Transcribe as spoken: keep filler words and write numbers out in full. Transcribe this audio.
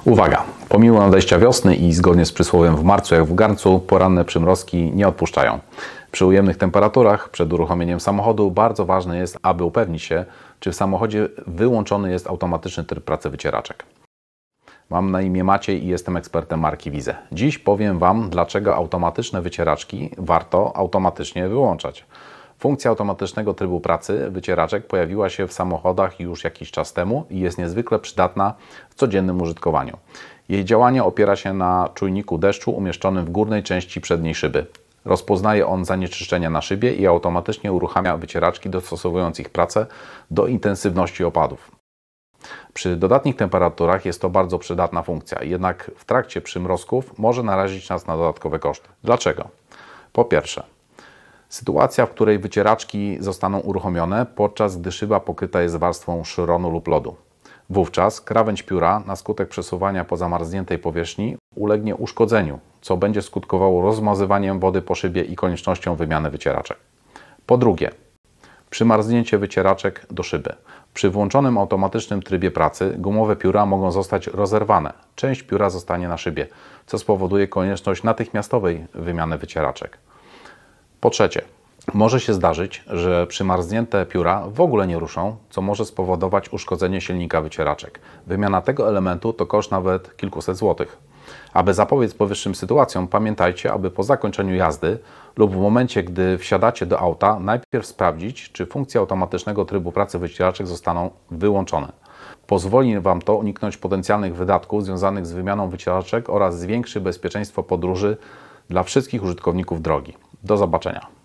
Uwaga! Pomimo nadejścia wiosny i zgodnie z przysłowiem w marcu jak w garncu, poranne przymrozki nie odpuszczają. Przy ujemnych temperaturach, przed uruchomieniem samochodu bardzo ważne jest, aby upewnić się, czy w samochodzie wyłączony jest automatyczny tryb pracy wycieraczek. Mam na imię Maciej i jestem ekspertem marki Wize. Dziś powiem Wam, dlaczego automatyczne wycieraczki warto automatycznie wyłączać. Funkcja automatycznego trybu pracy wycieraczek pojawiła się w samochodach już jakiś czas temu i jest niezwykle przydatna w codziennym użytkowaniu. Jej działanie opiera się na czujniku deszczu umieszczonym w górnej części przedniej szyby. Rozpoznaje on zanieczyszczenia na szybie i automatycznie uruchamia wycieraczki, dostosowując ich pracę do intensywności opadów. Przy dodatnich temperaturach jest to bardzo przydatna funkcja, jednak w trakcie przymrozków może narazić nas na dodatkowe koszty. Dlaczego? Po pierwsze, sytuacja, w której wycieraczki zostaną uruchomione, podczas gdy szyba pokryta jest warstwą szyronu lub lodu. Wówczas krawędź pióra na skutek przesuwania po zamarzniętej powierzchni ulegnie uszkodzeniu, co będzie skutkowało rozmazywaniem wody po szybie i koniecznością wymiany wycieraczek. Po drugie, przymarznięcie wycieraczek do szyby. Przy włączonym automatycznym trybie pracy gumowe pióra mogą zostać rozerwane. Część pióra zostanie na szybie, co spowoduje konieczność natychmiastowej wymiany wycieraczek. Po trzecie, może się zdarzyć, że przymarznięte pióra w ogóle nie ruszą, co może spowodować uszkodzenie silnika wycieraczek. Wymiana tego elementu to koszt nawet kilkuset złotych. Aby zapobiec powyższym sytuacjom, pamiętajcie, aby po zakończeniu jazdy lub w momencie, gdy wsiadacie do auta, najpierw sprawdzić, czy funkcje automatycznego trybu pracy wycieraczek zostaną wyłączone. Pozwoli Wam to uniknąć potencjalnych wydatków związanych z wymianą wycieraczek oraz zwiększy bezpieczeństwo podróży dla wszystkich użytkowników drogi. Do zobaczenia.